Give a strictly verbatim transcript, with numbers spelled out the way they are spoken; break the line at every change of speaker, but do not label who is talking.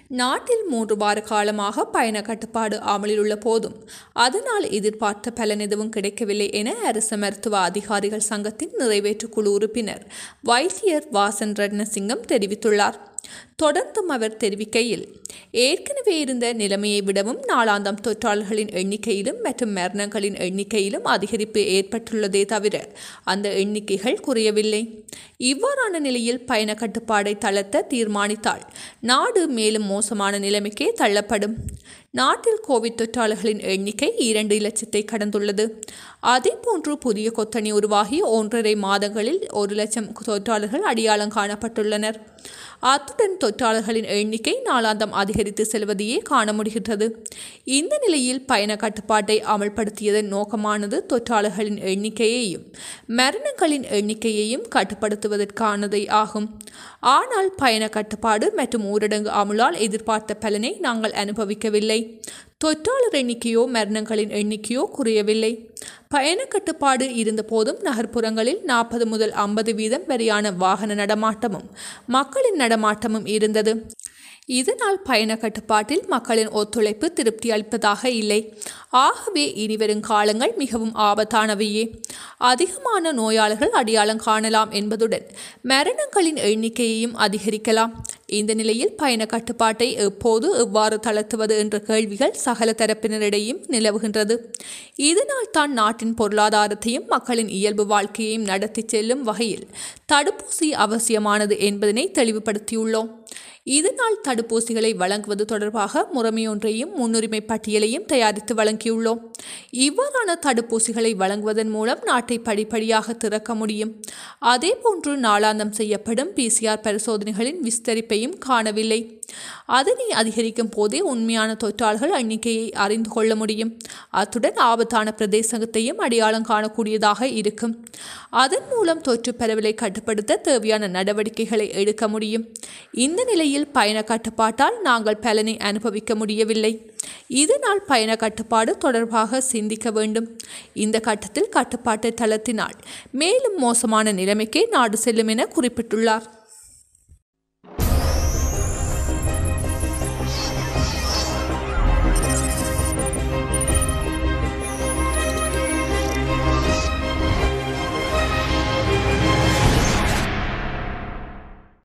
நாட்டில் மூன்று வார காலமாக பயண கட்டுப்பாடு அமலில் உள்ள போதும் அதனால் எதிர்பார்த்த பலன் எதுவும் கிடைக்கவில்லை என அரசு மருத்துவ அதிகாரிகள் சங்கத்தின் நிறைவேற்று குழு உறுப்பினர் வைத்தியர் வாசன் ரட்னசிங்கம் தெரிவித்துள்ளார். தொடர்ந்தும் அவர் தெரிவிக்கையில், ஏற்கனவே இருந்த நிலைமையை விடவும் நாளாந்தம் தொற்றாளர்களின் எண்ணிக்கையிலும் மற்றும் மரணங்களின் எண்ணிக்கையிலும் அதிகரிப்பு ஏற்பட்டுள்ளதே தவிர அந்த எண்ணிக்கைகள் குறையவில்லை. இவ்வாறான நிலையில் பயண கட்டுப்பாடை தளர்த்த தீர்மானித்தால் நாடு மேலும் மோசமான நிலைமைக்கே தள்ளப்படும். நாட்டில் கோவிட் தொற்றாளர்களின் எண்ணிக்கை இரண்டு லட்சத்தை கடந்துள்ளது. அதேபோன்று புதிய கொத்தணி உருவாகி ஒன்றரை மாதங்களில் ஒரு லட்சம் தொற்றாளர்கள் அடையாளம் காணப்பட்டுள்ளனர். அத்துடன் தொற்றாளர்களின் எண்ணிக்கை நாளாந்தம் அதிகரித்து செல்வதையே காண முடிகின்றது. இந்த நிலையில் பயண கட்டுப்பாட்டை அமல்படுத்தியதன் நோக்கமானது தொற்றாளர்களின் எண்ணிக்கையையும் மரணங்களின் எண்ணிக்கையையும் கட்டுப்படுத்துவதற்கானதே ஆகும். ஆனால் பயண கட்டுப்பாடு மற்றும் ஊரடங்கு அமுலால் எதிர்பார்த்த பலனை நாங்கள் அனுபவிக்கவில்லை. தொற்றாளர் எண்ணிக்கையோ மரணங்களின் எண்ணிக்கையோ குறையவில்லை. பயண கட்டுப்பாடு இருந்த போதும் நகர்ப்புறங்களில் நாற்பது முதல் ஐம்பது வீதம் வரையான வாகன நடமாட்டமும் மக்களின் நடமாட்டமும் இருந்தது. இதனால் பயண கட்டுப்பாட்டில் மக்களின் ஒத்துழைப்பு திருப்தி அளிப்பதாக இல்லை. ஆகவே இனிவரும் காலங்கள் மிகவும் ஆபத்தானவையே. அதிகமான நோயாளர்கள் அடையாளம் காணலாம் என்பதுடன் மரணங்களின் எண்ணிக்கையையும் அதிகரிக்கலாம். இந்த நிலையில் பயண கட்டுப்பாட்டை எப்போது எவ்வாறு தளர்த்துவது என்ற கேள்விகள் சகல தரப்பினரிடையும் நிலவுகின்றது. இதனால் தான் நாட்டின் பொருளாதாரத்தையும் மக்களின் இயல்பு வாழ்க்கையையும் நடத்தி செல்லும் வகையில் தடுப்பூசி அவசியமானது என்பதனை தெளிவுபடுத்தியுள்ளோம். இதனால் தடுப்பூசிகளை வழங்குவது தொடர்பாக முறைமையொன்றையும் முன்னுரிமை பட்டியலையும் தயாரித்து வழங்கியுள்ளோம். இவ்வாறான தடுப்பூசிகளை வழங்குவதன் மூலம் நாட்டை படிப்படியாக திறக்க முடியும். அதேபோன்று நாளாந்தம் செய்யப்படும் பிசிஆர் பரிசோதனைகளின் விஸ்தரிப்பையும் காணவில்லை. அதனை அதிகரிக்கும் போதே உண்மையான தொற்றாளர்கள் எண்ணிக்கையை அறிந்து கொள்ள முடியும். அத்துடன் ஆபத்தான பிரதேசத்தையும் அடையாளம் காணக்கூடியதாக இருக்கும். அதன் மூலம் தொற்று பரவலை கட்டுப்படுத்த தேவையான நடவடிக்கைகளை எடுக்க முடியும். இந்த நிலையில் பயண கட்டுப்பாட்டால் நாங்கள் பலனை அனுபவிக்க முடியவில்லை. இதனால் பயண கட்டுப்பாடு தொடர்பாக சிந்திக்க வேண்டும். இந்த கட்டத்தில் கட்டுப்பாட்டை தளர்த்தினால் மேலும் மோசமான நிலைமைக்கே நாடு செல்லும் என குறிப்பிட்டுள்ளார்.